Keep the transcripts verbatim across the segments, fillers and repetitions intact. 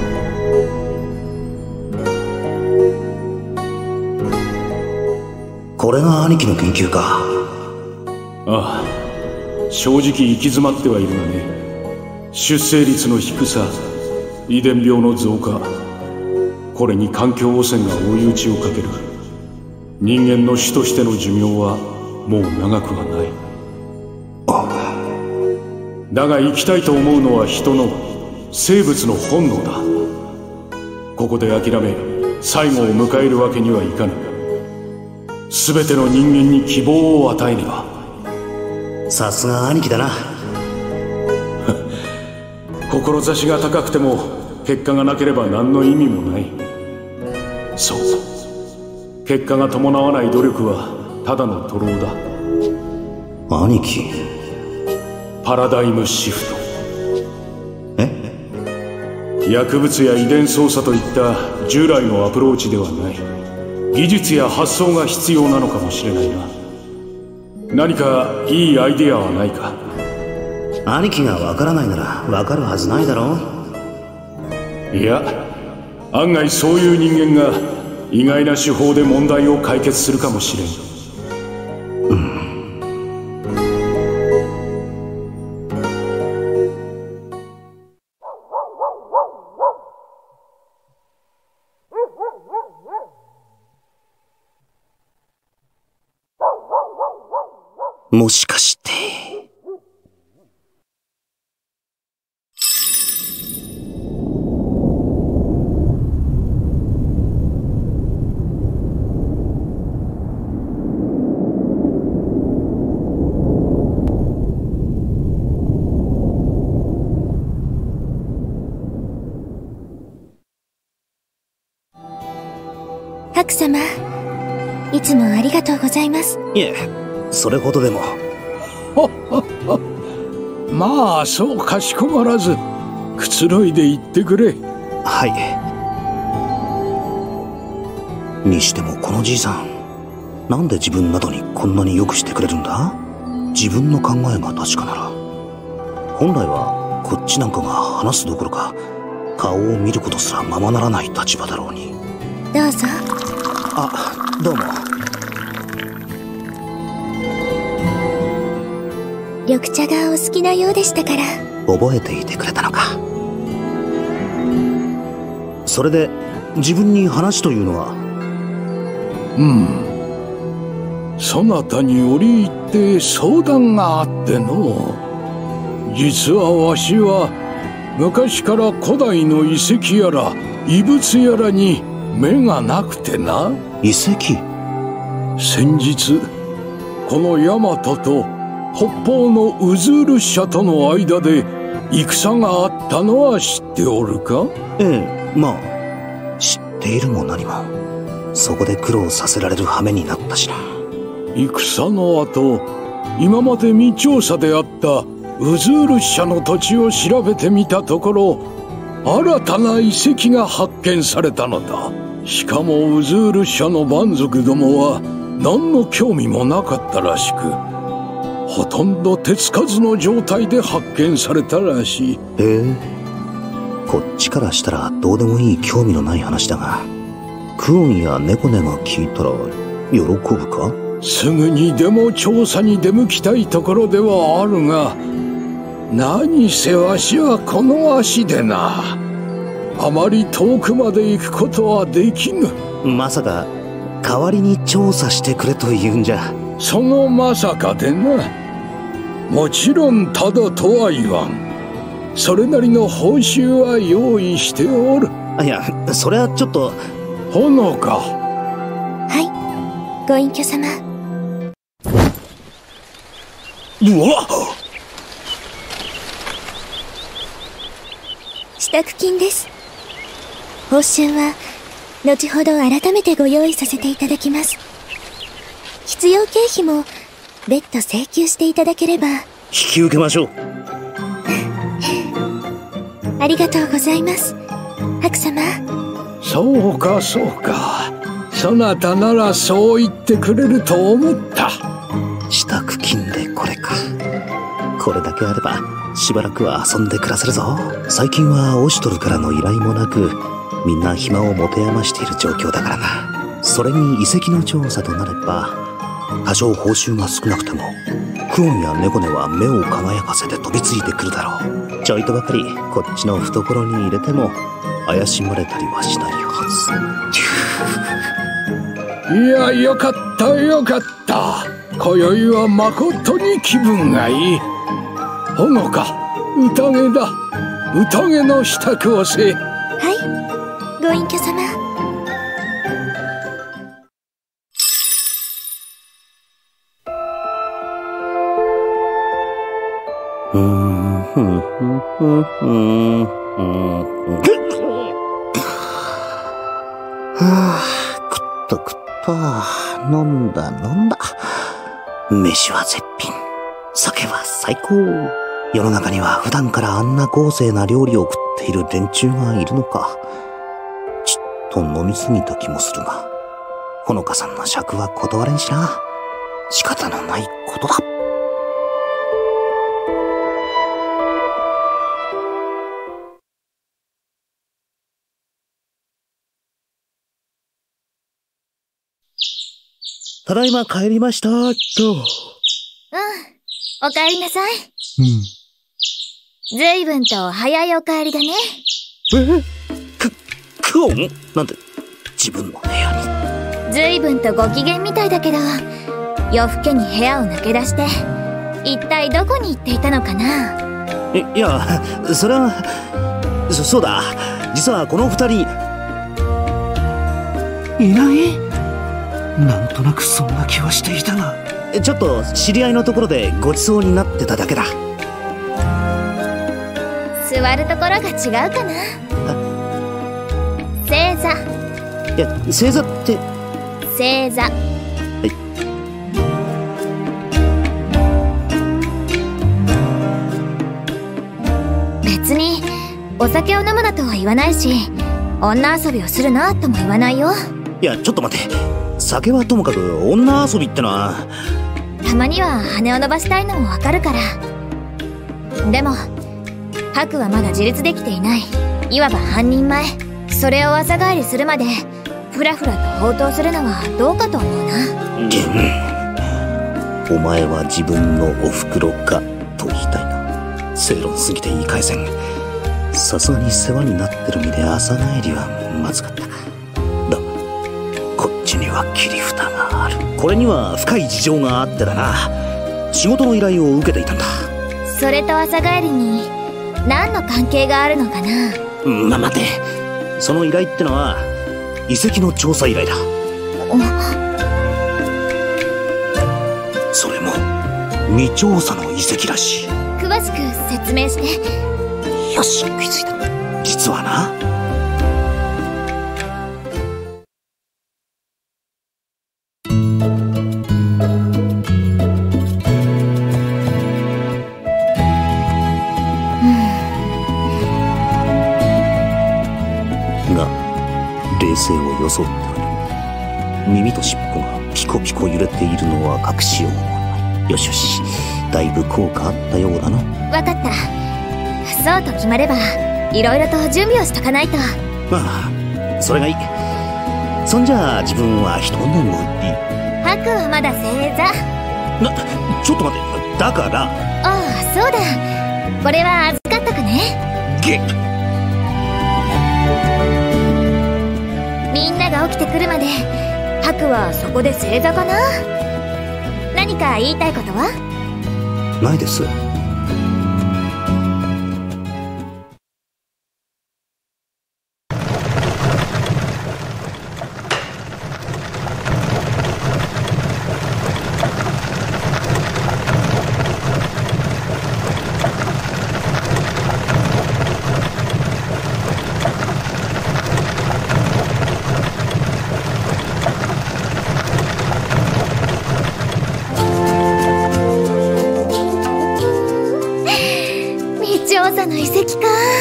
これが兄貴の研究か。 ああ、正直行き詰まってはいるがね。出生率の低さ、遺伝病の増加、これに環境汚染が追い打ちをかける。人間の種としての寿命はもう長くはない。だが生きたいと思うのは人の生物の本能だ。ここで諦め最後を迎えるわけにはいかぬ。全ての人間に希望を与えねば。 さすが兄貴だな。 志が高くても結果がなければ何の意味もない。そう、結果が伴わない努力はただの徒労だ。 兄貴、 パラダイムシフト。 え？ 薬物や遺伝操作といった従来のアプローチではない。技術や発想が必要なのかもしれないな。何かいいアイデアはないか？ 兄貴がわからないならわかるはずないだろう。 いや、案外そういう人間が意外な手法で問題を解決するかもしれん。 うん。もしかしてハク様、いつもありがとうございます。 いえ、それほどでも。 まあそうかしこまらずくつろいで言ってくれ。 はい。にしてもこのじいさん、なんで自分などにこんなによくしてくれるんだ？自分の考えが確かなら。本来はこっちなんかが話すどころか顔を見ることすらままならない立場だろうに。 どうぞ。 あ、どうも。 緑茶がお好きなようでしたから。 覚えていてくれたのか。それで自分に話というのは？ うん、そなたに折り入って相談があっての。実はわしは昔から古代の遺跡やら遺物やらに目がなくてな。 遺跡？ 先日このヤマトと北方のウズール社との間で戦があったのは知っておるか？ ええ、まあ知っているも何も。そこで苦労させられる羽目になったしな。 戦の後、今まで未調査であったウズール社の土地を調べてみたところ、新たな遺跡が発見されたのだ。しかもウズール社の蛮族どもは何の興味もなかったらしく、ほとんど手つかずの状態で発見されたらしい。 へえ、こっちからしたらどうでもいい興味のない話だが、クオンやネコネが聞いたら喜ぶか？ すぐにでも調査に出向きたいところではあるが、何せわしはこの足でな、あまり遠くまで行くことはできぬ。 まさか代わりに調査してくれと言うんじゃ？ そのまさかでな。もちろんただとは言わん。それなりの報酬は用意しておる。 いや、それはちょっと。 ほのか。 はい、ご隠居様。 うわっ！ 支度金です。報酬は後ほど改めてご用意させていただきます。必要経費も別途請求していただければ。 引き受けましょう。 ありがとうございます、ハク様。 そうかそうか、そなたならそう言ってくれると思った。 支度金でこれか。これだけあればしばらくは遊んで暮らせるぞ。最近はオシトルからの依頼もなく、みんな暇を持て余している状況だからな。それに遺跡の調査となれば、多少報酬が少なくてもクオンやネコネは目を輝かせて飛びついてくるだろう。ちょいとばかりこっちの懐に入れても怪しまれたりはしないはず。 いや、よかったよかった。今宵はまことに気分がいい。保護か、宴だ。宴の支度をせ。 はい、ご隠居様。 うーん、ふんふんふんふんふん。はあ、食った食った。飲んだ飲んだ。飯は絶品。酒は最高。世の中には普段からあんな豪勢な料理を食っている連中がいるのか。ちっと飲みすぎた気もするが、ほのかさんの酌は断れんしな。仕方のないことだ。ただいま帰りましたーと。 うん。お帰りなさい。 うん。 ずいぶんと早いお帰りだね。 え？ク、クオン？なんで自分の部屋に。 ずいぶんとご機嫌みたいだけど、夜更けに部屋を抜け出して、一体どこに行っていたのかな？ え、いや、それは、そ、そうだ。実はこの二人、いない？なんとなくそんな気はしていたが、ちょっと知り合いのところでごちそうになってただけだ。 座るところが違うかな。正座。 いや、正座って。 正座。はい。別にお酒を飲むなとは言わないし、女遊びをするなとも言わないよ。 いや、ちょっと待って。酒はともかく女遊びってのは。 たまには羽を伸ばしたいのもわかるから。でもハクはまだ自立できていない。いわば半人前。それを朝帰りするまでふらふらと放蕩するのはどうかと思うな。 お前は自分のおふくろかと言いたいな。正論すぎて言い返せん。さすがに世話になってる身で朝帰りはまずかったか。だこっちには切り札がある。これには深い事情があってだな。仕事の依頼を受けていたんだ。 それと朝帰りに何の関係があるのかな。 まあ、待て。その依頼ってのは遺跡の調査依頼だ。それも未調査の遺跡らしい。 詳しく説明して。 よし、気づいた。実はな、冷静を装っており、耳と尻尾がピコピコ揺れているのは隠しようもない。よしよし、だいぶ効果あったようだな。 わかった。そうと決まればいろいろと準備をしとかないと。 ああ、それがいい。そんじゃあ自分は一眠り。 ハクはまだ正座。 な、ちょっと待て。だから。 ああ、そうだ。これは預かっとくね。 げっ。 みんなが起きてくるまでハクはそこで正座かな。何か言いたいことは？ ないです。 調査の遺跡か。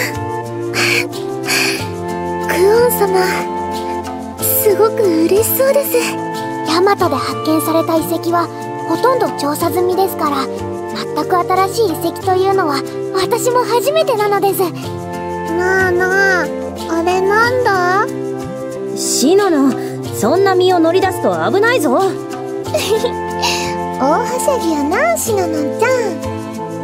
クオン様、すごく嬉しそうです。 ヤマトで発見された遺跡はほとんど調査済みですから、 全く新しい遺跡というのは私も初めてなのです。なあなあ、あれなんだ？ シノノ、そんな身を乗り出すと危ないぞ。 大はしゃぎやな、シノノちゃん。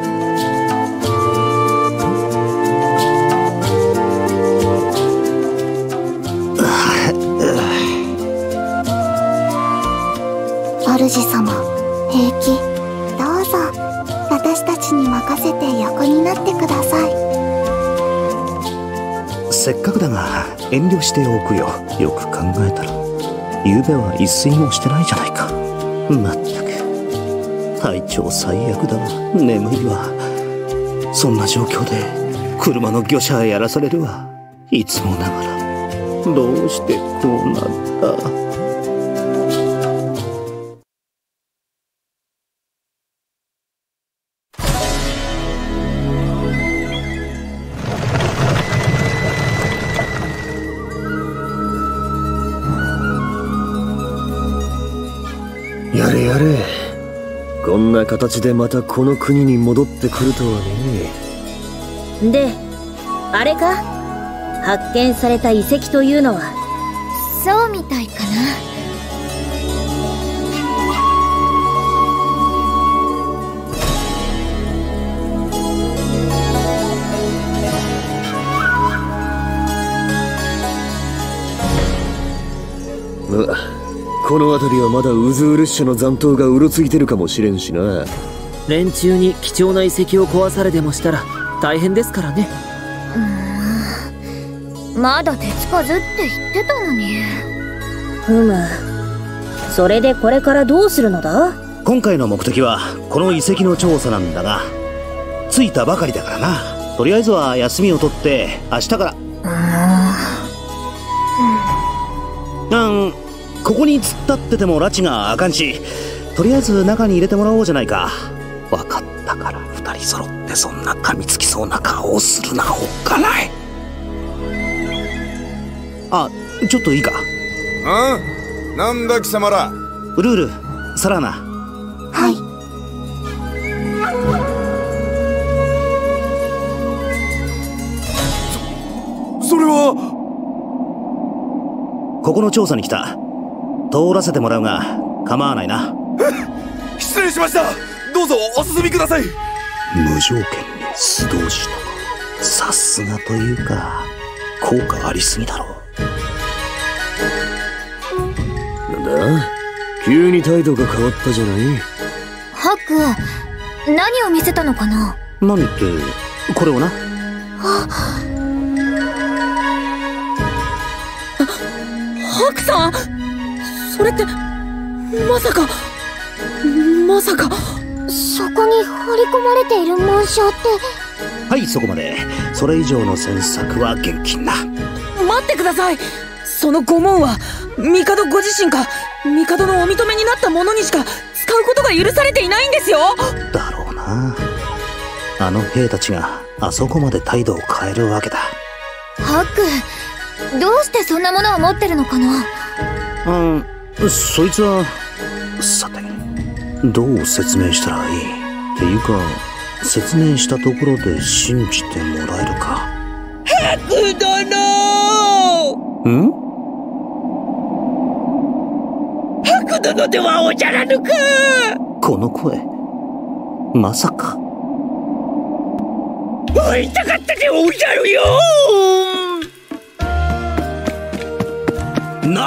主様、平気。どうぞ私たちに任せて横になってください。 せっかくだが遠慮しておくよ。よく考えたら昨べは一睡もしてないじゃないか。まったく体調最悪だわ。眠いわ。そんな状況で車の御車やらされるわ。いつもながらどうしてこうなった。 やれやれ、こんな形でまたこの国に戻ってくるとはね。 で、あれか？発見された遺跡というのは。 そうみたいかな。 まあこの辺りはまだウズールッシュの残党がうろついてるかもしれんしな。 連中に貴重な遺跡を壊されでもしたら大変ですからね。 うーん、まだ手つかずって言ってたのに。 ふむ、それでこれからどうするのだ？ 今回の目的はこの遺跡の調査なんだが、着いたばかりだからな。とりあえずは休みを取って明日から。うん、うん、ここに突っ立ってても拉致があかんし、とりあえず中に入れてもらおうじゃないか。分かったから二人揃ってそんな噛みつきそうな顔をするな、おっかない。あ、ちょっといいか。 ああ、なんだ貴様ら。 ウルール、サラーナ。 はい。 そ、それは。 ここの調査に来た。通らせてもらうが構わないな。 え、失礼しました。どうぞお進みください。 無条件に素通しとか、さすがというか効果ありすぎだろう。 なんだ、急に態度が変わったじゃない。 ハック、何を見せたのかな。 何ってこれをな。 ハクさん、それってまさかまさかそこに彫り込まれている紋章って。 はい、そこまで。それ以上の詮索は厳禁だ。 待ってください。その御紋は帝ご自身か帝のお認めになった者にしか使うことが許されていないんですよ。 だろうな。あの兵たちがあそこまで態度を変えるわけだ。 ハック、どうしてそんなものを持ってるのかな。 うん、そいつはさてどう説明したらいいっていうか、説明したところで信じてもらえるか。 ハク殿。 ん？ ハク殿ではおじゃらぬか。 この声、まさか。 会いたかったでおじゃるよ。 な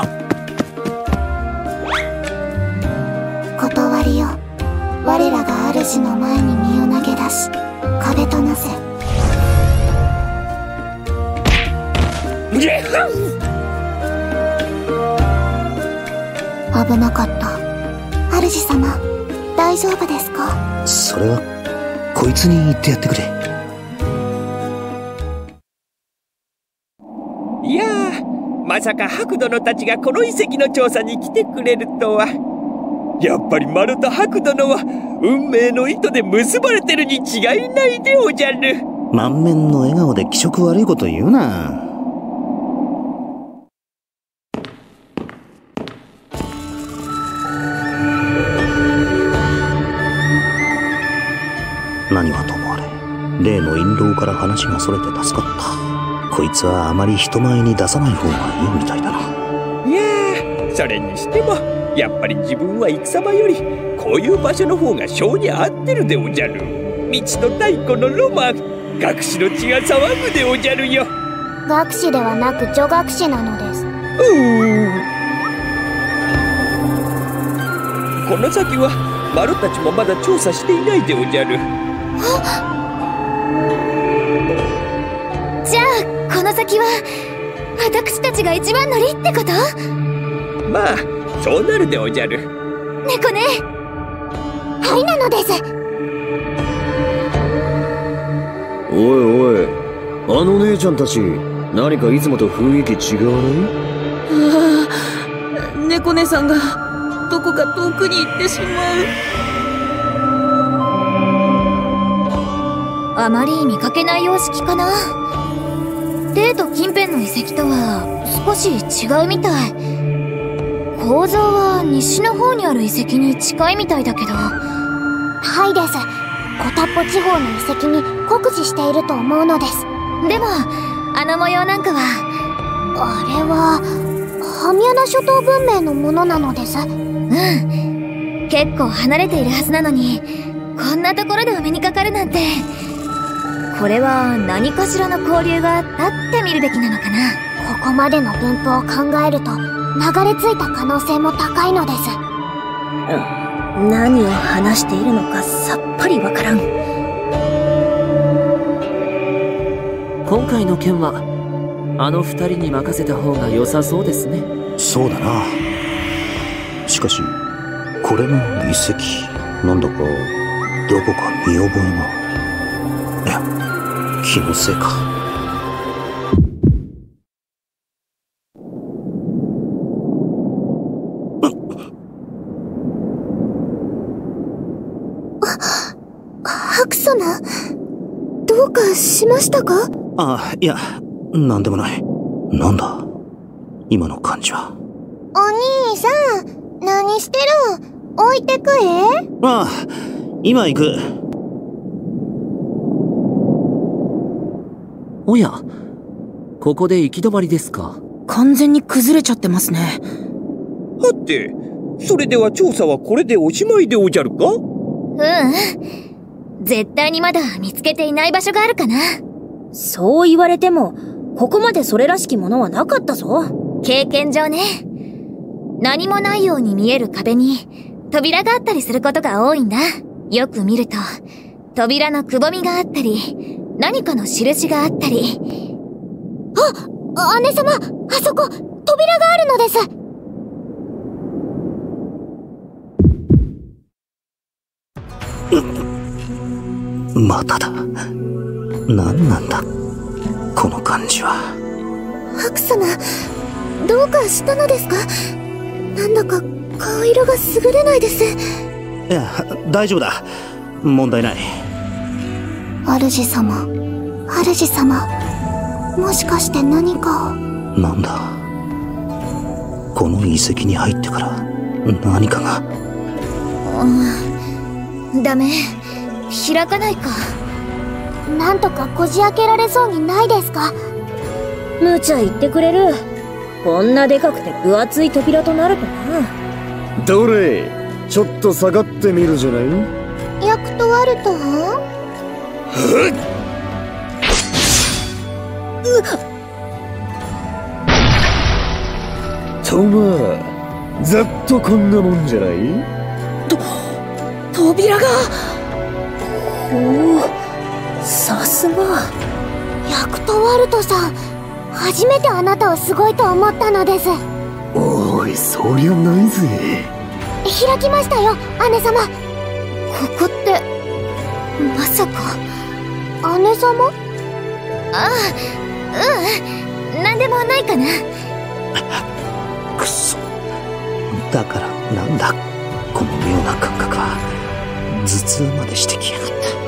断りよ。我らが主の前に身を投げ出し壁となせ。危なかった。主様、大丈夫ですか？ それはこいつに言ってやってくれ。 いやー、まさか白殿たちがこの遺跡の調査に来てくれるとは。やっぱりマルと白殿は運命の糸で結ばれてるに違いないでおじゃる。 満面の笑顔で気色悪いこと言うな。 から話がそれて助かった。こいつはあまり人前に出さない方がいいみたいだな。 いやー、それにしてもやっぱり自分は戦場よりこういう場所の方が性に合ってるでおじゃる。道の太鼓のロマン、学士の血が騒ぐでおじゃるよ。 学士ではなく女学士なのです。うーん、この先はマロたちもまだ調査していないでおじゃる。 じゃあこの先は私たちが一番乗りってこと？ まあそうなるでおじゃる。 猫ね。 はいなのです。 おいおい、あの姉ちゃんたち何かいつもと雰囲気違わない？ ああ、猫姉さんがどこか遠くに行ってしまう。あまり見かけない様式かな。デート近辺の遺跡とは少し違うみたい。構造は西の方にある遺跡に近いみたいだけど。 はいです。コタッポ地方の遺跡に酷似していると思うのです。 でもあの模様なんかはあれはハミアナ諸島文明のものなのです。 うん、結構離れているはずなのにこんなところでお目にかかるなんて。これは何かしらの交流があったって見るべきなのかな。 ここまでの分布を考えると流れ着いた可能性も高いのです。 うん、何を話しているのかさっぱりわからん。 今回の件はあの二人に任せた方が良さそうですね。 そうだな。しかしこれの遺跡なんだかどこか見覚えが。いや、気のせいか。 白様、どうかしましたか？ あ、いや、なんでもない。なんだ今の感じは。 お兄さん、何してるん？置いてくえ？ ああ、今行く。 おや、ここで行き止まりですか？ 完全に崩れちゃってますね。 はて、それでは調査はこれでおしまいでおじゃるか？ うん、絶対にまだ見つけていない場所があるかな。 そう言われてもここまでそれらしきものはなかったぞ。 経験上ね。何もないように見える壁に扉があったりすることが多いんだ。よく見ると扉のくぼみがあったり何かの印があったり。 あ、姉様、あそこ扉があるのです。 まただ。何なんだこの感じは。 白様、どうかしたのですか？なんだか顔色が優れないです。 いや、大丈夫だ。問題ない。 主様、主様、もしかして何かを。 なんだこの遺跡に入ってから何かが。 うん、ダメ、開かないか。 なんとかこじ開けられそうにないですか？ 無茶言ってくれる。こんなでかくて分厚い扉となるとな。 どれ、ちょっと下がってみるじゃない。 ヤクトワルトは？ とまあ、ざっとこんなもんじゃない？ と、扉が。 ほう、さすが。 ヤクトワルトさん、初めてあなたをすごいと思ったのです。 おい、そりゃないぜ。 開きましたよ、姉様。 ここってまさか。 姉様？ ああ、うん、なんでもないかな。 くそ、だからなんだこの妙な感覚は。頭痛までしてきやがった。